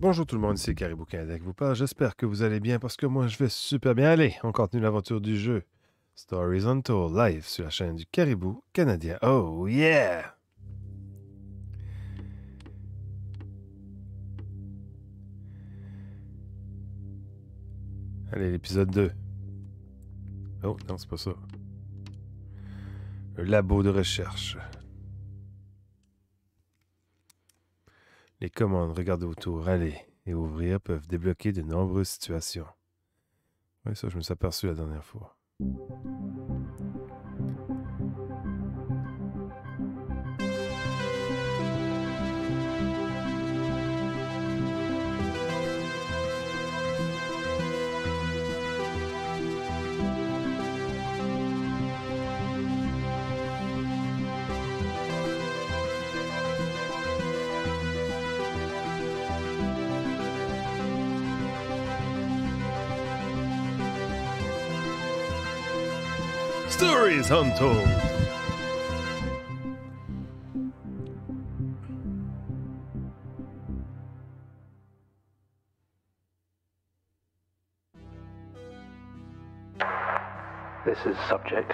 Bonjour tout le monde, c'est Caribou Canada qui vous parle. J'espère que vous allez bien parce que moi je vais super bien aller. On continue l'aventure du jeu Stories Untold live sur la chaîne du Caribou Canadien. Oh yeah! Allez, l'épisode 2. Oh non, c'est pas ça. Le labo de recherche. Les commandes, regardez autour, aller et ouvrir peuvent débloquer de nombreuses situations. Oui, ça je me suis aperçu la dernière fois. Stories Untold. This is subject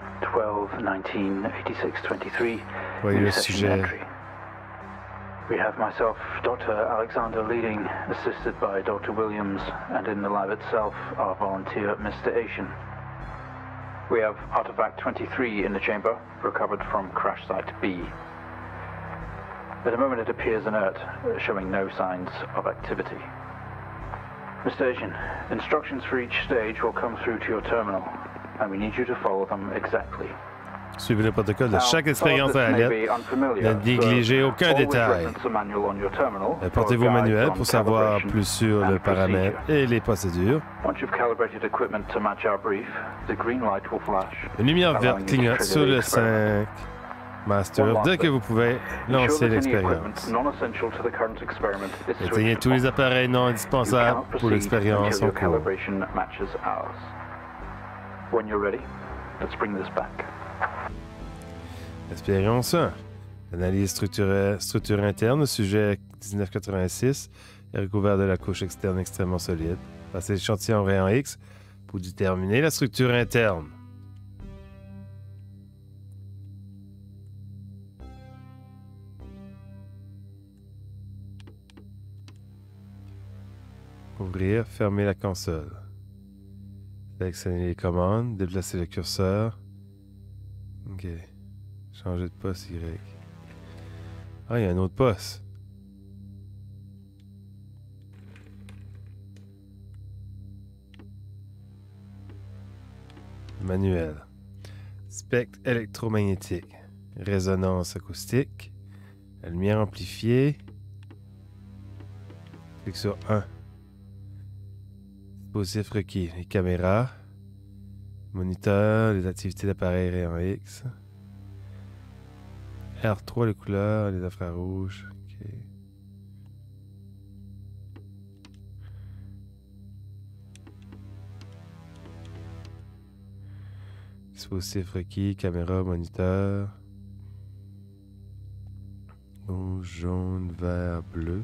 12-19-86-23. Voyez le section sujet. entry. We have myself, Dr. Alexander leading, assisted by Dr. Williams, and in the lab itself, our volunteer, Mr. Asian. We have artifact 23 in the chamber, recovered from crash site B. At the moment it appears inert, showing no signs of activity. Mr. Asian, instructions for each stage will come through to your terminal, and we need you to follow them exactly. Suivez le protocole de Now, chaque some of expérience this à la may lettre. be unfamiliar, Ne négligez so aucun always détail. reference the manual on your terminal for Portez a vos guide manuels on pour savoir calibration plus sur le and paramètre procedure. et les procédures. Once you've calibrated equipment to match our brief, the green light will flash. Une lumière allowing verte you to clignote trigger sur the le experiment. 5 Master dès que vous pouvez Ensure lancer that any l'expérience. equipment non-essential to the current experiment is Éteignez switched tous les off. appareils non You indispensables cannot pour proceed l'expérience until en your cours. calibration matches ours. When you're ready, let's bring this back. Expérience 1. L'analyse structure interne, sujet 1986, est recouvert de la couche externe extrêmement solide. Passez l'échantillon au rayon X pour déterminer la structure interne. Ouvrir, fermer la console. Sélectionnez les commandes, déplacer le curseur. OK. Changer de poste Y. Ah, il y a un autre poste. Manuel. Spectre électromagnétique. Résonance acoustique. La lumière amplifiée. Clique sur 1. Dispositif requis. Les caméras. Moniteur. Les activités d'appareil rayon X. R3, les couleurs. Les infrarouges. OK. Dispositif requis. Caméra, moniteur. Rouge, jaune, vert, bleu.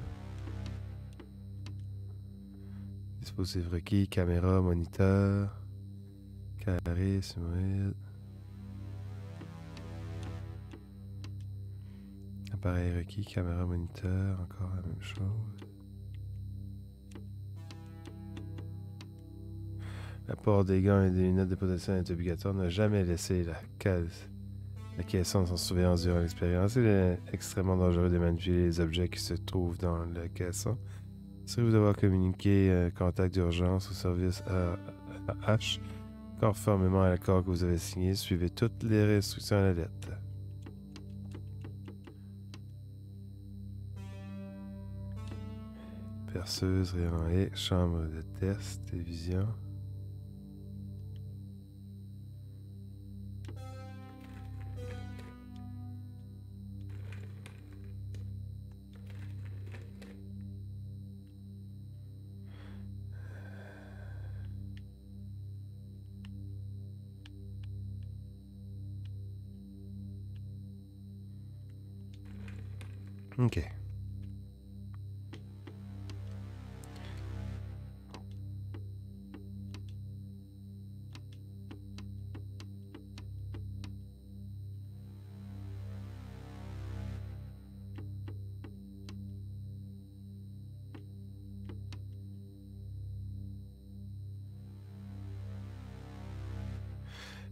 Dispositif requis, caméra, moniteur, carré, simoïde. Appareil requis, caméra, moniteur, encore la même chose. L'apport des gants et des lunettes de protection est obligatoire. Ne jamais laisser la caisson sans surveillance durant l'expérience. Il est extrêmement dangereux de manipuler les objets qui se trouvent dans le caisson. Assurez-vous d'avoir communiqué contact d'urgence au service H conformément à l'accord que vous avez signé. Suivez toutes les restrictions à la lettre. Perceuse, rayon X, chambre de test, télévision. OK.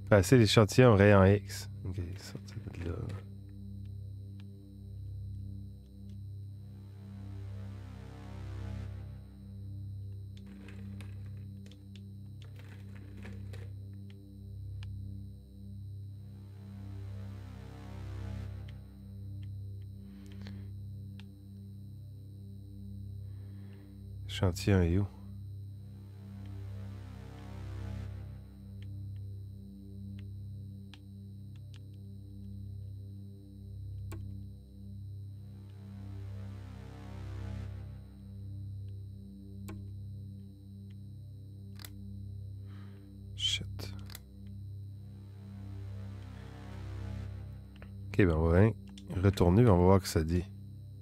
Passer l'échantillon au rayon X. Ok, sortir de là. L'échantillon est où? Shit. Ok, ben on va retourner et on va voir ce que ça dit.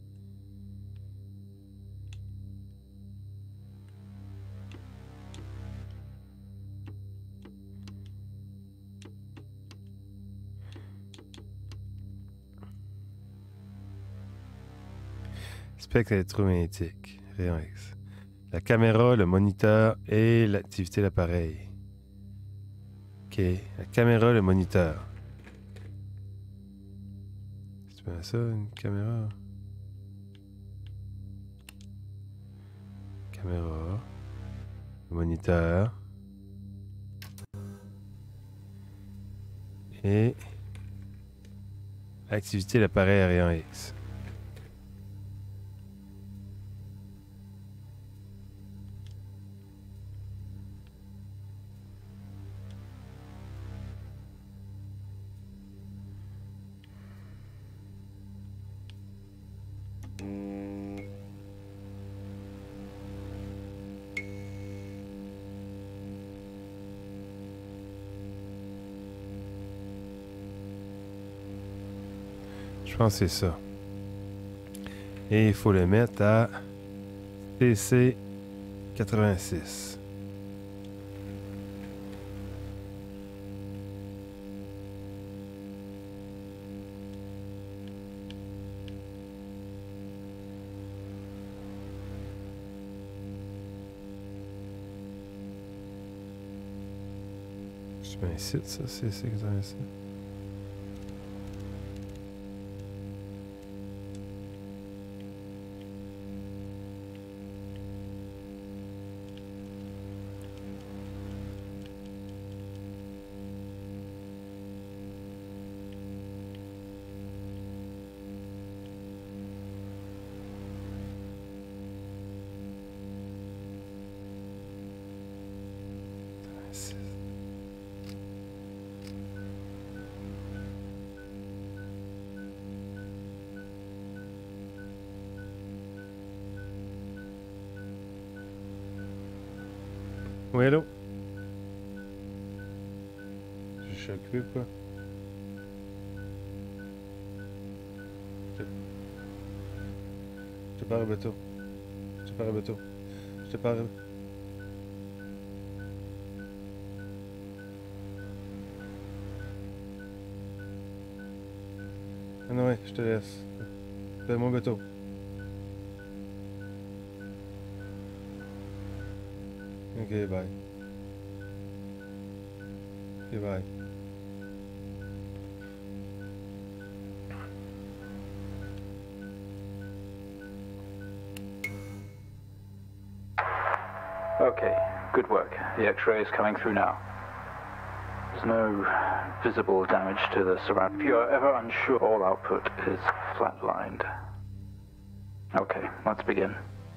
Spectre électromagnétique. Rayon X. La caméra, le moniteur et l'activité de l'appareil. Ok. La caméra, le moniteur. C'est bien ça, une caméra? Caméra. Le moniteur. Et activité de l'appareil à rayon X. Je pense que c'est ça. Et il faut le mettre à TC 86. Je mets un site, ça, c'est 86. Oui, allô? Je suis occupé ou quoi? Je te parle au bateau. Je te parle au bateau. Je te parle. Ah non, ouais, je te laisse. Fais mon bateau. Ok, bye. Ok, bye. Okay, good work. The X-ray is coming through now. There's no visible damage to the surround. If you're ever unsure, all output is flatlined. Okay, let's begin.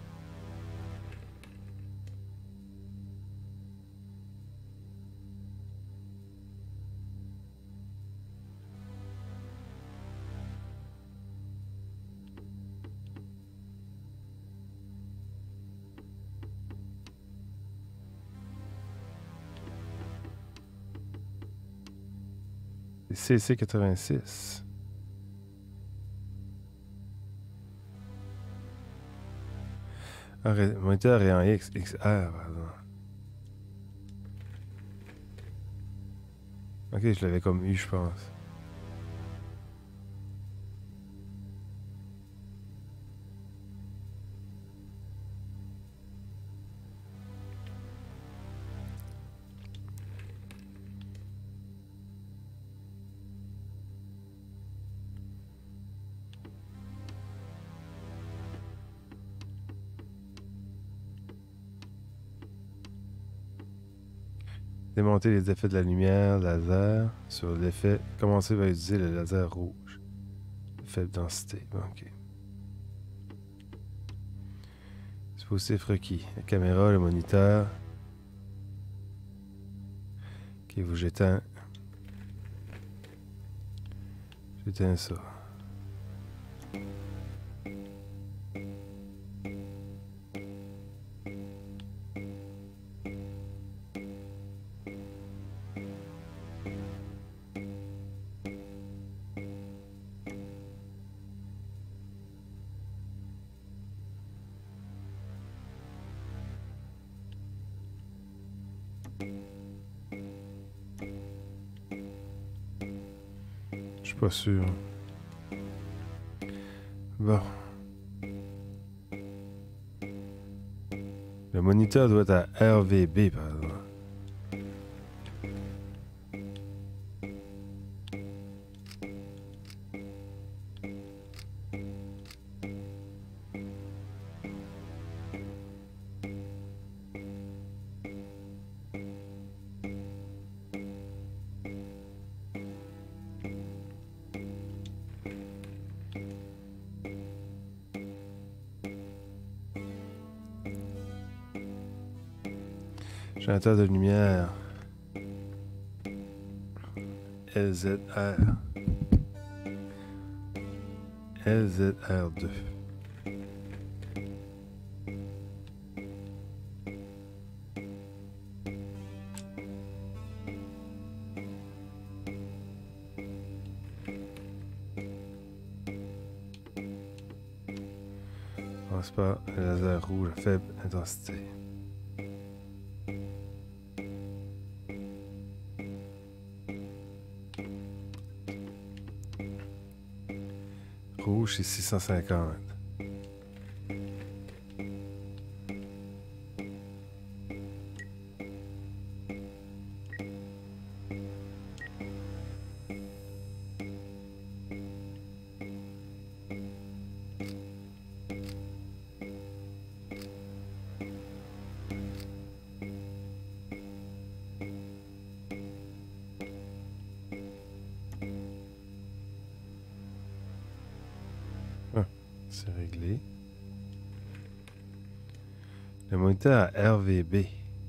CC 86. Ah, moniteur est en XR, pardon. Ok, je l'avais comme eu, je pense. Démonter les effets de la lumière, laser. Sur l'effet, commencez par utiliser le laser rouge. Faible densité. Ok. Dispositif requis. La caméra, le moniteur. Ok, vous j'éteins. J'éteins ça. Je suis pas sûr. Bon. Le moniteur doit être à RVB, par exemple. Générateur de lumière. LZR. LZR2. Commence par le laser rouge à faible intensité. Rouge, c'est 650. C'est réglé. Le moniteur à RVB.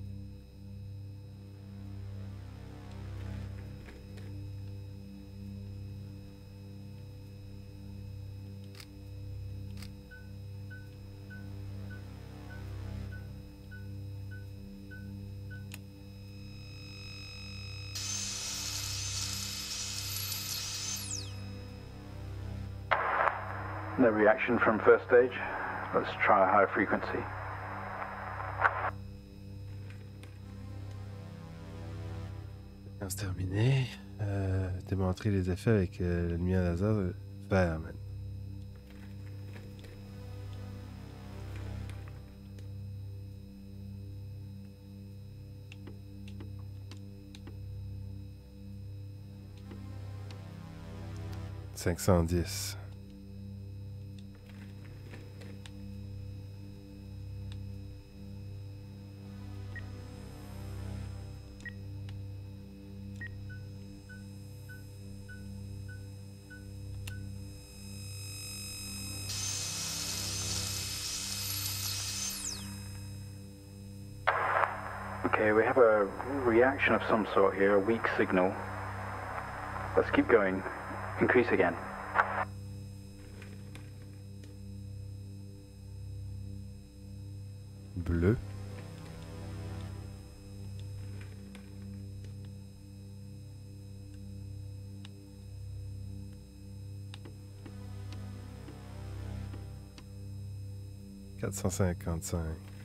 No reaction from first stage. Let's try a high frequency. C'est terminé. Démontrer les effets avec la lumière laser vert, man. « 510. » Okay, we have a reaction of some sort here, a weak signal. Let's keep going. Increase again. Bleu. « 455. »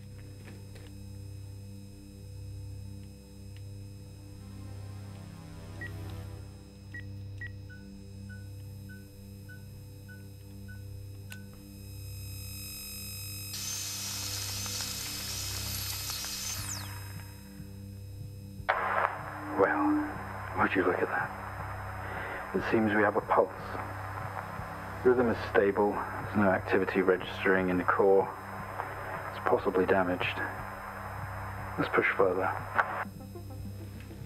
Well, would you look at that? It seems we have a pulse. Rhythm is stable. There's no activity registering in the core. It's possibly damaged. Let's push further.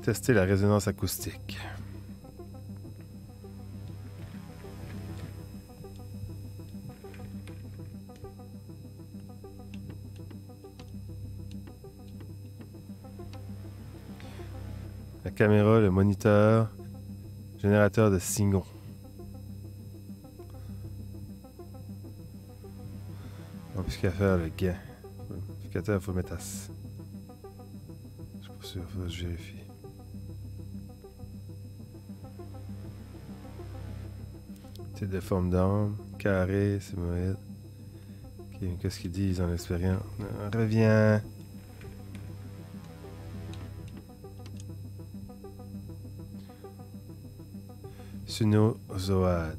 Tester la résonance acoustique. La caméra, le moniteur, générateur de signaux. On n'a plus qu'à faire le gain. L'amplificateur, il faut le mettre à... Je suis pas sûr, il faut que je vérifie. Type de forme d'onde, carré, simoïde. Ok, qu'est-ce qu'ils disent en expérience? Reviens. Sinusoïde.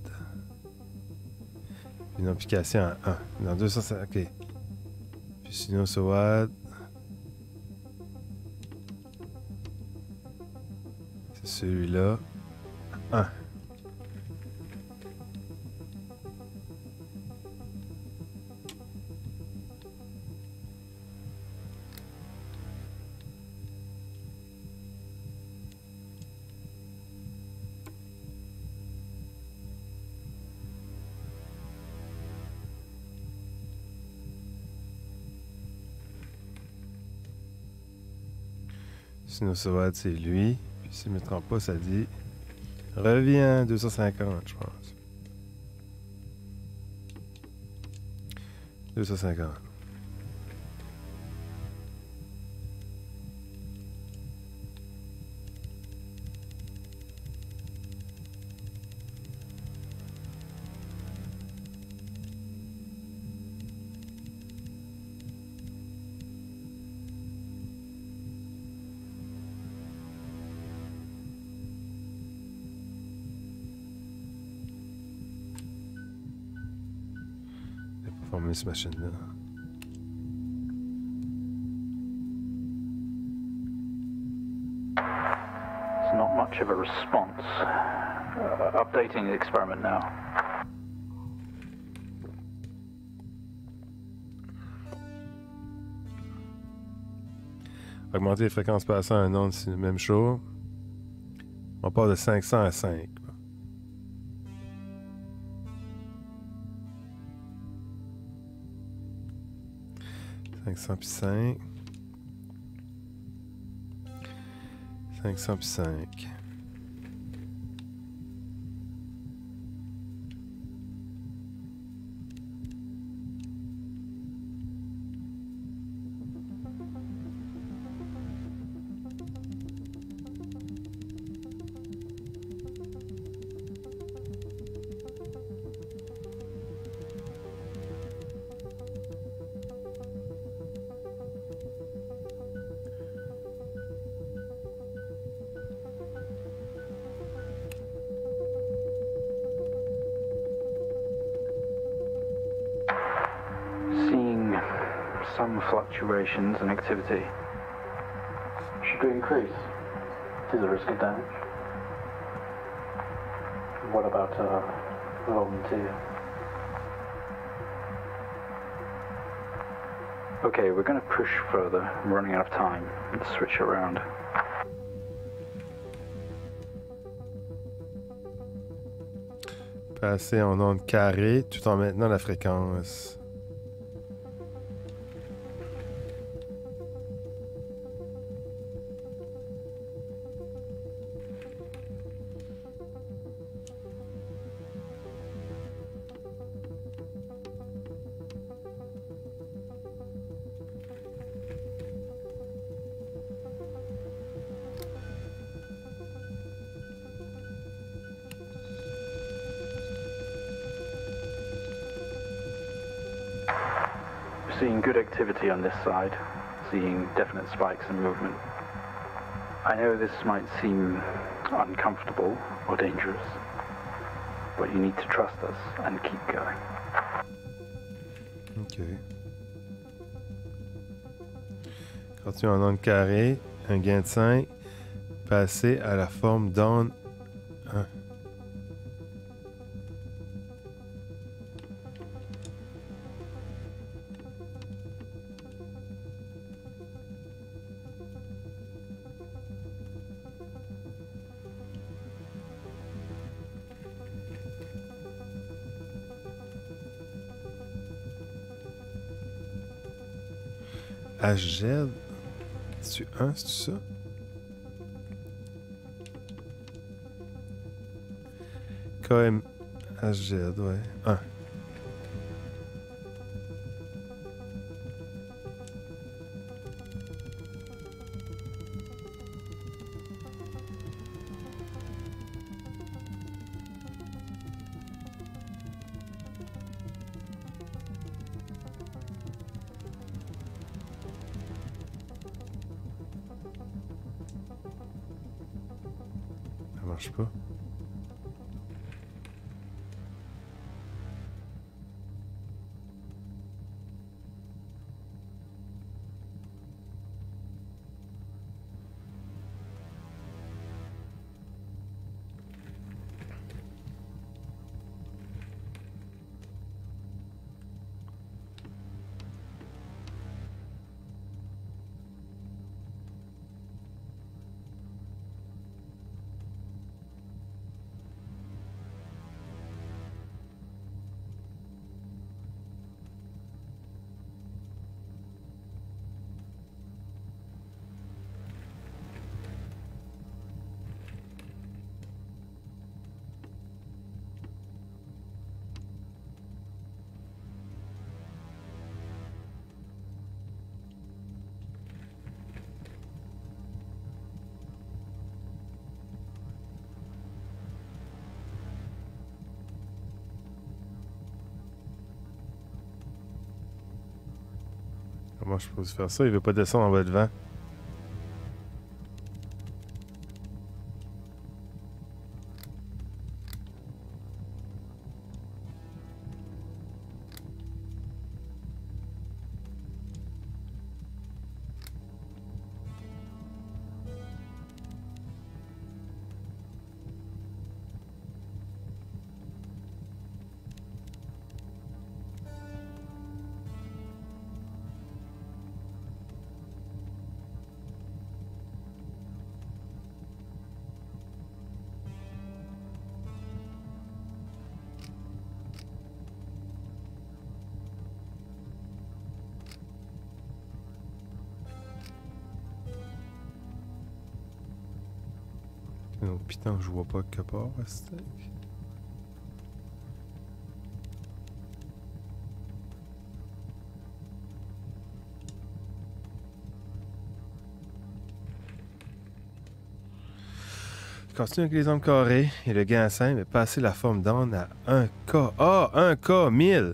Une application en 1. Dans 250. Ok. Puis sinusoïde. C'est celui-là. 1. Sinusoïde, c'est lui. Puis si je ne me trompe pas, ça dit reviens 250, je pense. 250. Performance machine-là. It's not much of a response. Updating the experiment now. Augmenter les fréquences passant à un onde, c'est le même chose. On part de 500 à 5. 500 puis 5. 500 puis 5. Some fluctuations in activity. Should we increase? Is there a risk of damage? What about volunteer? Okay, we're going to push further. I'm running out of time. Let's switch around. Passer en onde carrée tout en maintenant la fréquence. Seeing good activity on this side, seeing definite spikes in movement. I know this might seem uncomfortable or dangerous, but you need to trust us and keep going. Ok. Continue en onde carrée, un gain de 5, passer à la forme d'onde 1. HZ. C'est-tu 1, c'est-tu ça? KMHZ, ouais. 1. Ça marche pas. Comment je peux faire ça? Il veut pas descendre en bas de vent. Non, putain, je vois pas que part, steak. Continue avec les angles carrés et le gain à 5, mais passer la forme d'onde à 1K. Ah, 1K, 1000!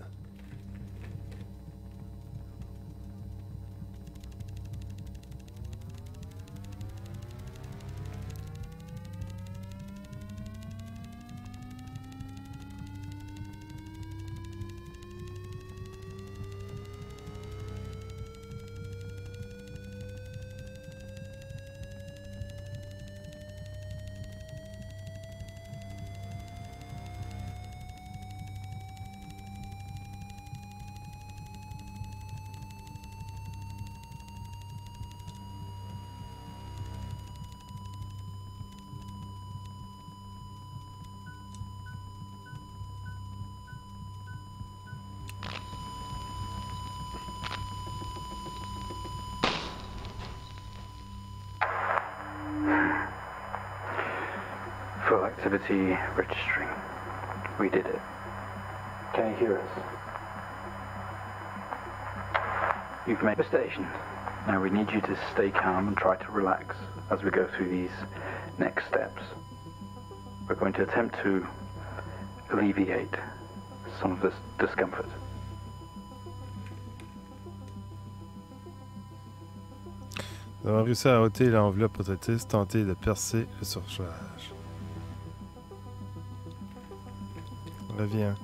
Full activity registering. We did it. Can you hear us? You've made a station. Now we need you to stay calm and try to relax as we go through these next steps. We're going to attempt to alleviate some of this discomfort. Nous avons réussi à ôter l'enveloppe protectrice, tenter de percer le surcharge. Reviens.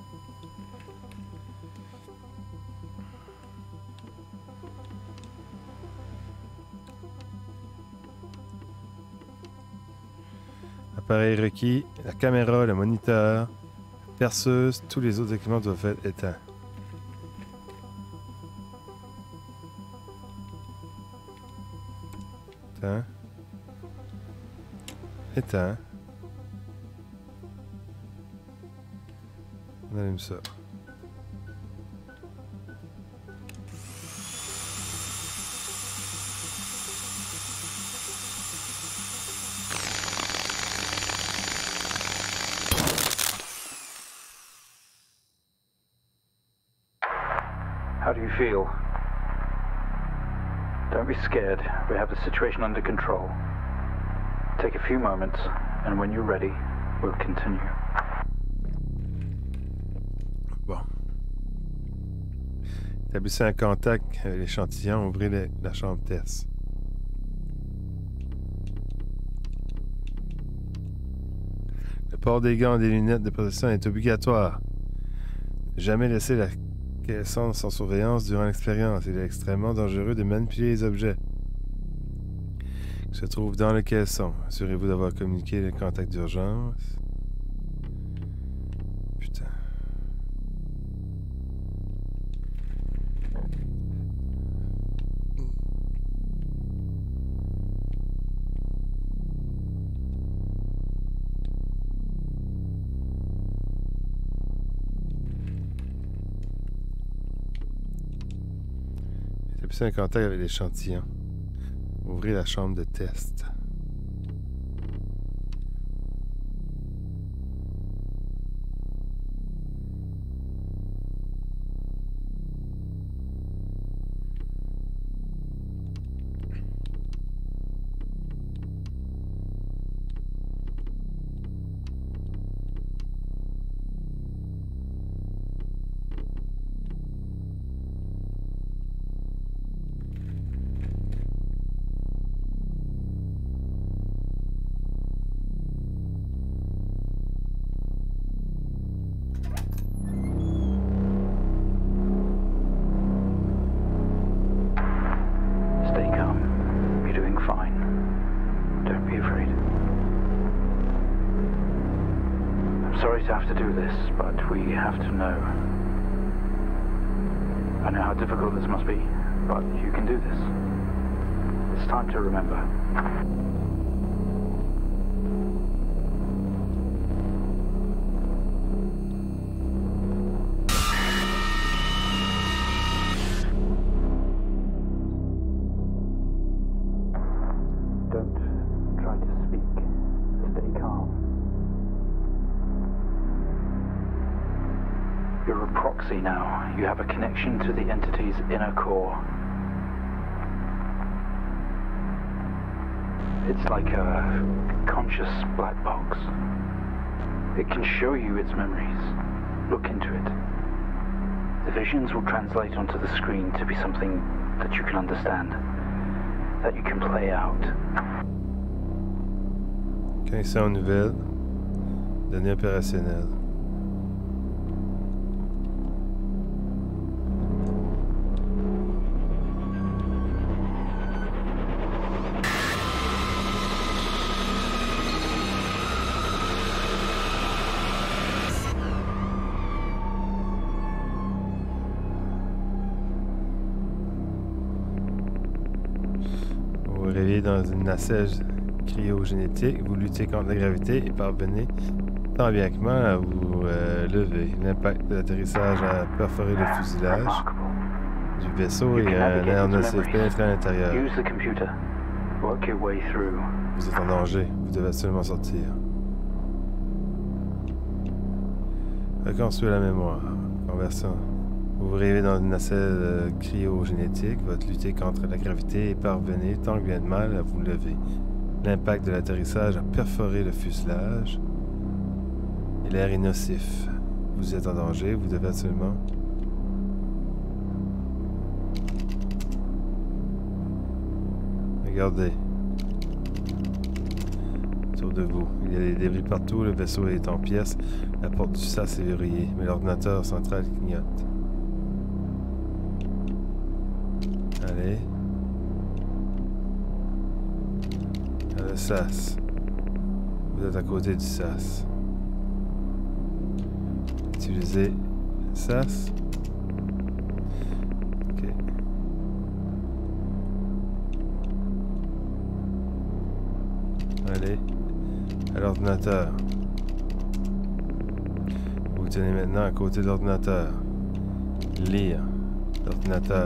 Appareil requis, la caméra, le moniteur, la perceuse, tous les autres équipements doivent être éteints. Éteint. Éteint. On allume ça. How do you feel? Don't be scared. We have the situation under control. Take a few moments, and when you're ready, we'll continue. Bon. Établissez un contact avec l'échantillon, ouvrez la chambre test. Le port des gants et des lunettes de protection est obligatoire. Ne jamais laisser la caisson sans surveillance durant l'expérience. Il est extrêmement dangereux de manipuler les objets qui se trouvent dans le caisson. Assurez-vous d'avoir communiqué le contact d'urgence. Putain. Établissez un contact avec l'échantillon. Ouvrez la chambre de test. Sorry to have to do this, but we have to know. I know how difficult this must be, but you can do this. It's time to remember. You're a proxy now. You have a connection to the entity's inner core. It's like a conscious black box. It can show you its memories. Look into it. The visions will translate onto the screen to be something that you can understand, that you can play out. Connexion nouvelle. Données opérationnelles. Vous réveillez dans une nacelle cryogénétique, vous luttez contre la gravité et parvenez tant bien que mal à vous lever. L'impact de l'atterrissage a perforé le fuselage du vaisseau et un air nocif pénétré à l'intérieur. Vous êtes en danger, vous devez absolument sortir. Reconstruire la mémoire. Conversion. Vous vous réveillez dans une nacelle cryogénétique, votre lutter contre la gravité et parvenez tant bien de mal à vous lever. L'impact de l'atterrissage a perforé le fuselage et l'air est nocif. Vous êtes en danger, vous devez absolument... Regardez. Autour de vous. Il y a des débris partout, le vaisseau est en pièces, la porte du SAS est verrouillée, mais l'ordinateur central clignote. Allez. Le SAS. Vous êtes à côté du SAS. Utilisez SAS. Ok. Allez. À l'ordinateur. Vous vous tenez maintenant à côté de l'ordinateur. Lire. L'ordinateur.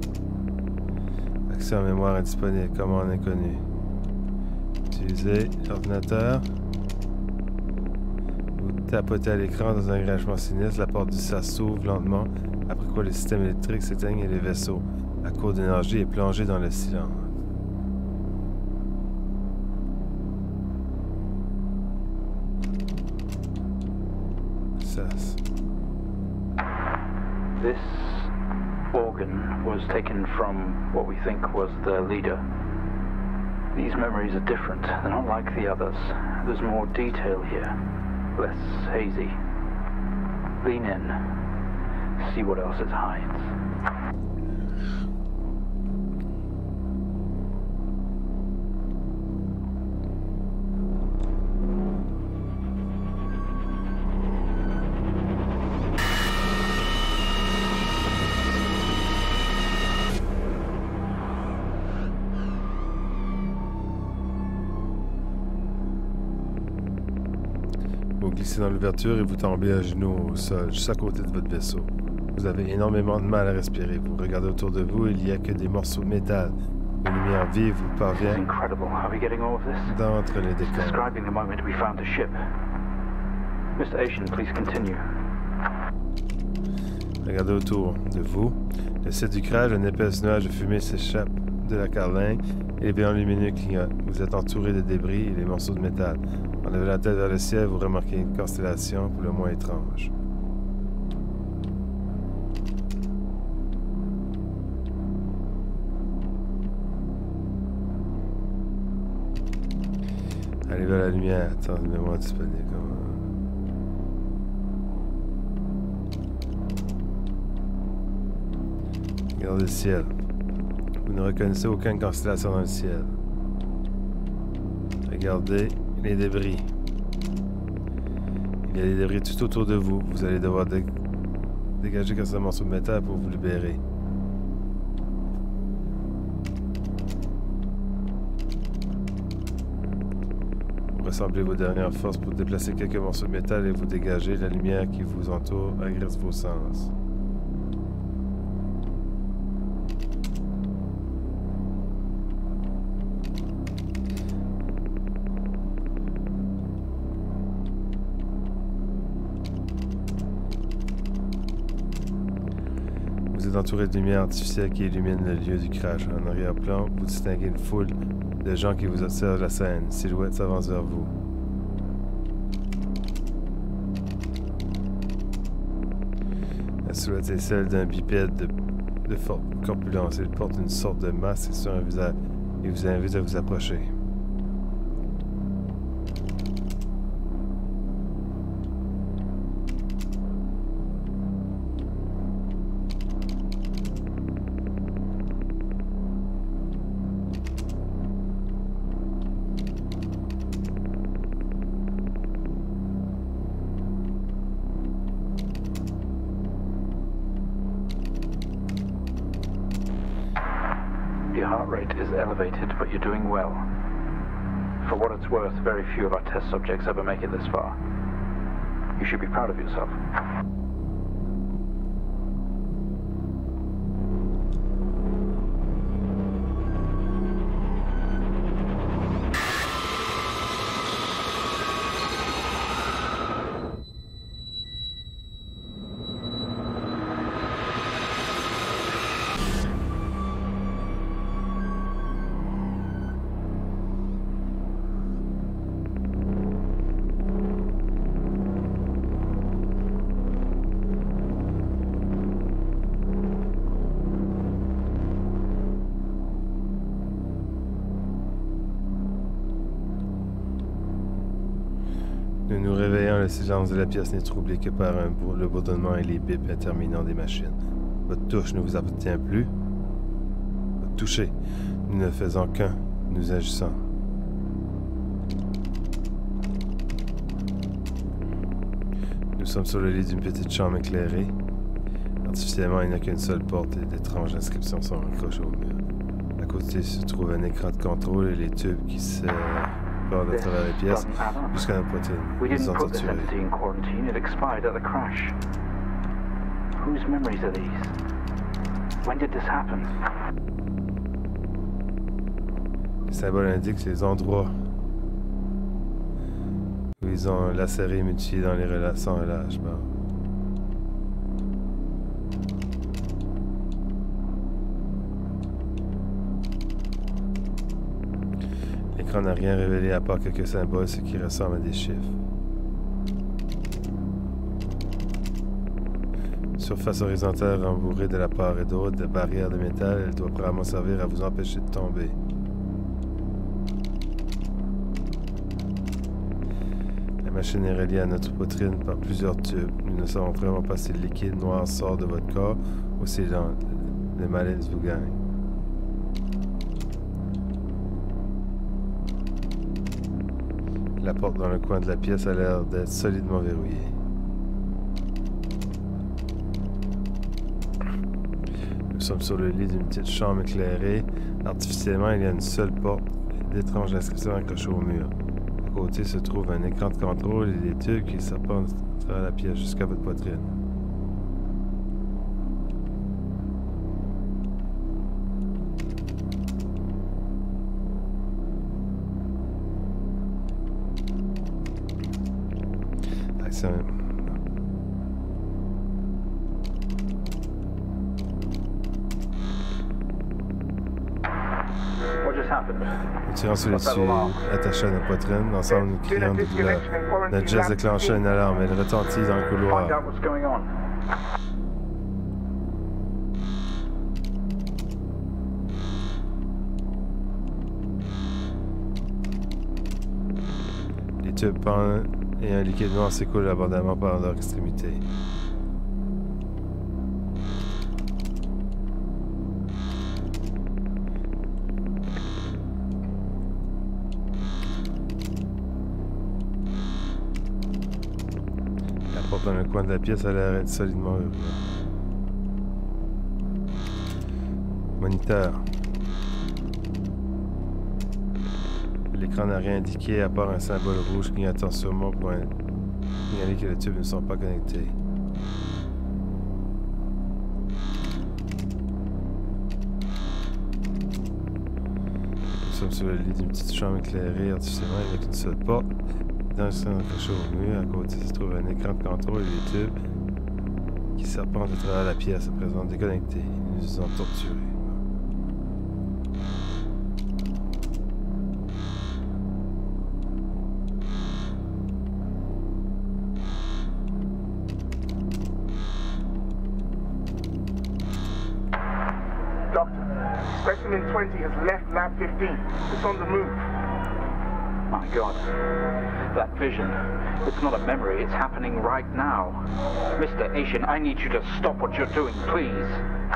Accès en mémoire indisponible. Commande inconnue. Utilisez l'ordinateur. Vous Tapoté à l'écran dans un grinchement sinistre, la porte du sas s'ouvre lentement, après quoi le système électrique s'éteigne et le vaisseau, à court d'énergie, est plongé dans le silence. Sas. This organ was taken from what we think was the leader. These memories are different. They're not like the others. There's more detail here. Less hazy. Lean in. See what else it hides. Vous glissez dans l'ouverture et vous tombez à genoux au sol, juste à côté de votre vaisseau. Vous avez énormément de mal à respirer. Vous regardez autour de vous, il n'y a que des morceaux de métal. Une lumière vive vous parvient d'entre les décors. Describing the moment we found the ship. Mr. Asian, please continue. Regardez autour de vous. Le site du crash, un épais nuage de fumée s'échappe de la carlingue et les béants lumineux clignotent. Vous êtes entouré de débris et les morceaux de métal. En levant la tête vers le ciel, vous remarquez une constellation pour le moins étrange. Allez vers la lumière. Attends, une mémoire disponible. Regardez le ciel. Vous ne reconnaissez aucune constellation dans le ciel. Regardez les débris. Il y a des débris tout autour de vous. Vous allez devoir dégager quelques morceaux de métal pour vous libérer. Vous rassemblez vos dernières forces pour déplacer quelques morceaux de métal et vous dégagez. La lumière qui vous entoure agresse vos sens. Vous êtes entouré de lumière artificielle qui illumine le lieu du crash. En arrière-plan, vous distinguez une foule de gens qui vous observent la scène. Silhouette s'avance vers vous. La silhouette est celle d'un bipède de forte corpulence. Il porte une sorte de masque sur un visage et vous invite à vous approcher. Your heart rate is elevated, but you're doing well. For what it's worth, very few of our test subjects ever make it this far. You should be proud of yourself. Nous nous réveillons, le silence de la pièce n'est troublé que par le bourdonnement et les bips interminants des machines. Votre touche ne vous appartient plus. Votre toucher, nous ne faisons qu'un, nous agissons. Nous sommes sur le lit d'une petite chambre éclairée. Artificiellement, il n'y a qu'une seule porte et d'étranges inscriptions sont accrochées au mur. À côté se trouve un écran de contrôle et les tubes qui se à travers les pièces jusqu'à notre poitrine. We Nous didn't ont put this torturés. entity in quarantine. It expired at the crash. Whose memories are these? When did this happen? Les symboles indiquent les endroits où ils ont lacéré et mutilé dans les relations relâchement. L'écran n'a rien révélé à part quelques symboles, ce qui ressemble à des chiffres. Surface horizontale rembourrée de la part et d'autre de barrières de métal, elle doit probablement servir à vous empêcher de tomber. La machine est reliée à notre poitrine par plusieurs tubes. Nous ne savons vraiment pas si le liquide noir sort de votre corps ou si le malaise vous gagne. La porte dans le coin de la pièce a l'air d'être solidement verrouillée. Nous sommes sur le lit d'une petite chambre éclairée. Artificiellement, il y a une seule porte et d'étranges inscriptions accrochées au mur. À côté se trouve un écran de contrôle et des tubes qui serpentent à travers la pièce jusqu'à votre poitrine. Nous tirons sur les tissus attachés à notre poitrine. Ensemble, nous crions de douleur. Notre geste déclencha une alarme. Elle retentit dans le couloir. Les tubes pendent et un liquide noir s'écoule abondamment par leur extrémité. Dans le coin de la pièce, elle arrête solidement ouverte. Moniteur. L'écran n'a rien indiqué à part un symbole rouge clignotant sûrement pour signaler que les tubes ne sont pas connectés. Nous sommes sur le lit d'une petite chambre éclairée artificiellement avec une seule porte. Dans le centre accroché au mur, à côté se trouve un écran de contrôle et des tubes qui serpentent à travers la pièce, à présent déconnectés. Ils nous ont torturés. Doctor, specimen 20 has left lab 15. It's on the move. My God, that vision, it's not a memory, it's happening right now. Mr. Asian, I need you to stop what you're doing, please.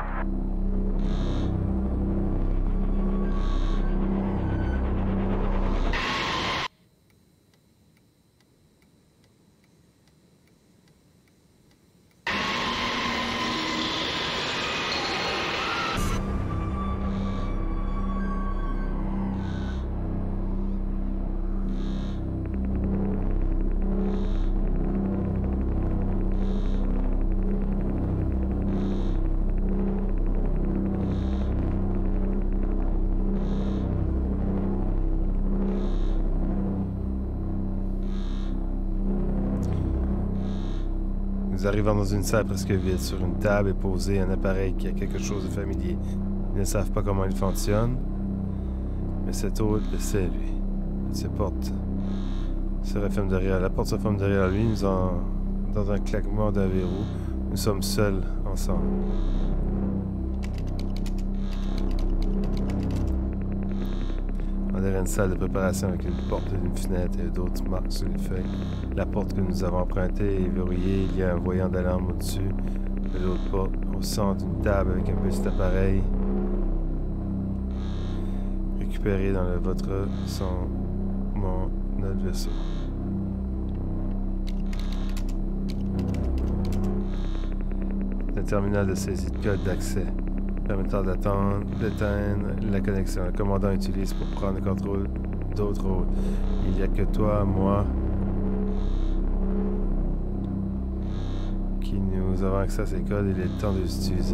Nous arrivons dans une salle presque vide. Sur une table est posé un appareil qui a quelque chose de familier. Ils ne savent pas comment il fonctionne, mais cet hôte le sait, lui. Il se porte. La porte se ferme derrière lui, dans un claquement d'un verrou. Nous sommes seuls ensemble. On dirait une salle de préparation avec une porte et une fenêtre et d'autres marques sur les feuilles. La porte que nous avons empruntée est verrouillée. Il y a un voyant d'alarme au-dessus de l'autre porte. Au centre, une table avec un petit appareil. Récupéré dans le vôtre notre vaisseau. Un terminal de saisie de code d'accès permettant d'éteindre la connexion. Le commandant utilise pour prendre le contrôle d'autres hôtes. Il n'y a que toi, moi, qui nous avons accès à ces codes. Il est temps de les utiliser.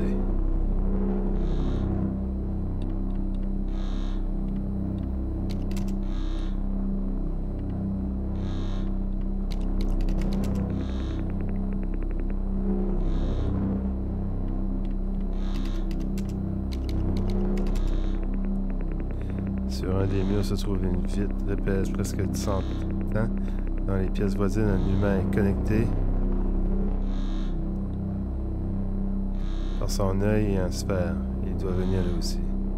Sur un des murs se trouve une vitre de pèse presque de 100 ans. Dans les pièces voisines, un humain est connecté par son œil et un sphère. Il doit venir lui aussi.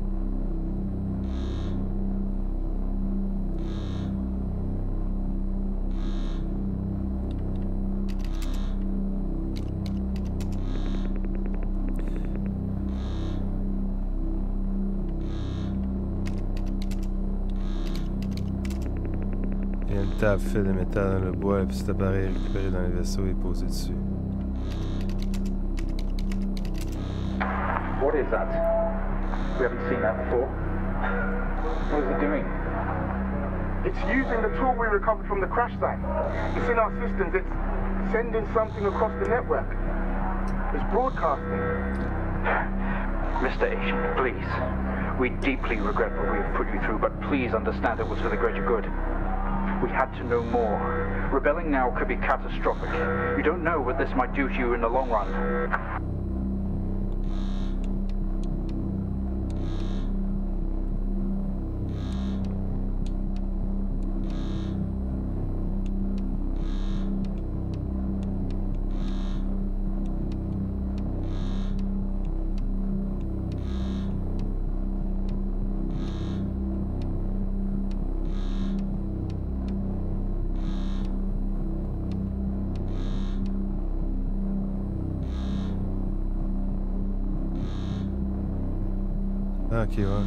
Il y a une table faite de métal dans le bois, et cet appareil récupéré dans les vaisseaux est posé dessus. What is that? We haven't seen that before. What is it doing? It's using the tool we recovered from the crash site. It's in our systems. It's sending something across the network. It's broadcasting. Mr. Asian, please. We deeply regret what we have put you through, but please understand it was for the greater good. We had to know more. Rebelling now could be catastrophic. You don't know what this might do to you in the long run. Ah, ok, ouais.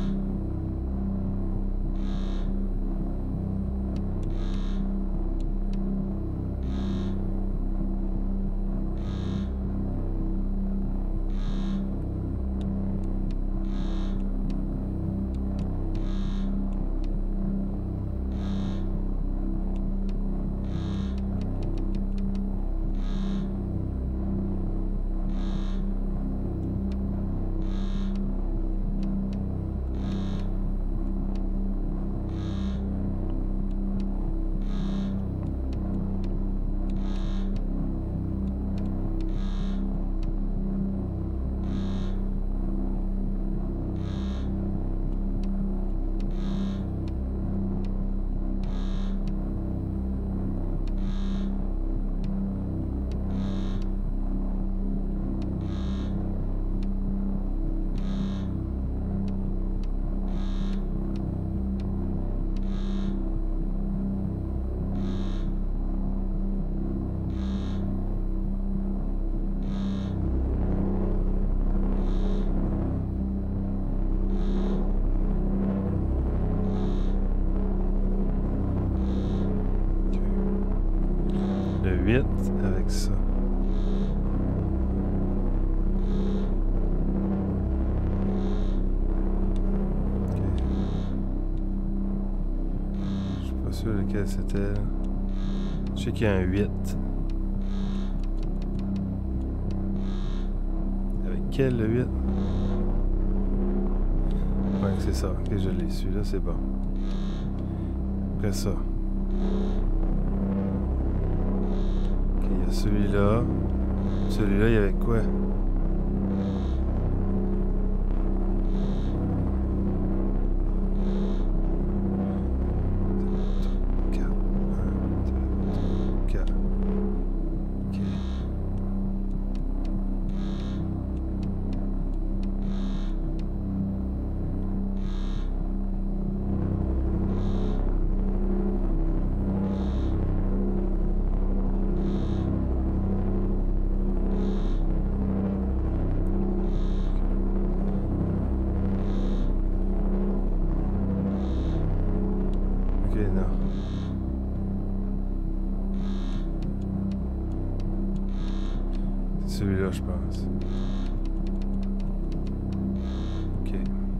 Le 8 avec ça. Ok. Je suis pas sûr lequel c'était. Je sais qu'il y a un 8. Avec quel le 8? Ouais, c'est ça. Ok, je l'ai. Celui-là, c'est bon. Après ça. Il y a celui-là. Celui-là, il y avait quoi? Celui-là, je pense. Ok.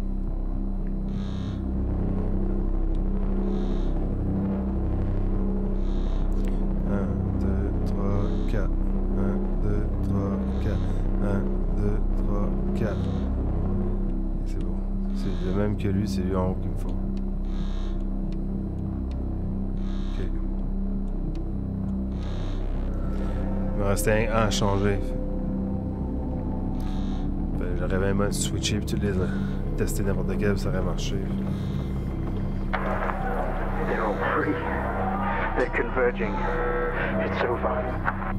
1, 2, 3, 4. 1, 2, 3, 4. 1, 2, 3, 4. C'est bon. C'est le même que lui, c'est lui en haut qu'il me faut. Ok. Il me restait un à changer. J'aurais même switché et tout les tester n'importe quel, ça aurait marché. Free. They're converging. It's over.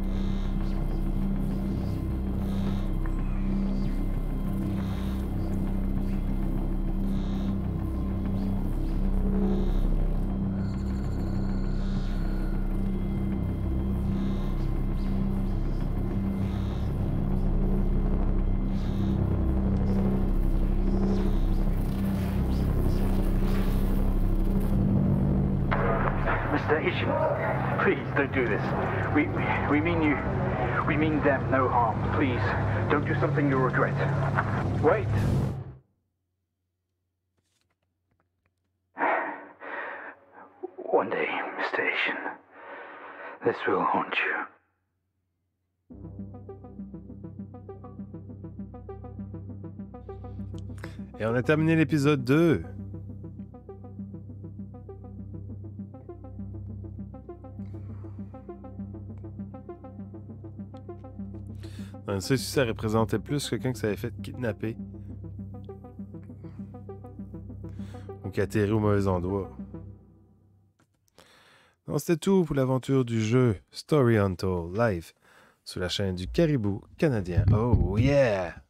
Asian, please don't do this. We mean you. We mean them no harm. Please, don't do something you'll regret. Wait. One day, Mr. Asian, this will haunt you. Et on a terminé l'épisode 2. Je ne sais si ça représentait plus quelqu'un qui s'avait fait kidnapper ou qui atterrit au mauvais endroit. Donc c'était tout pour l'aventure du jeu Story Untold live sur la chaîne du Caribou canadien. Oh yeah!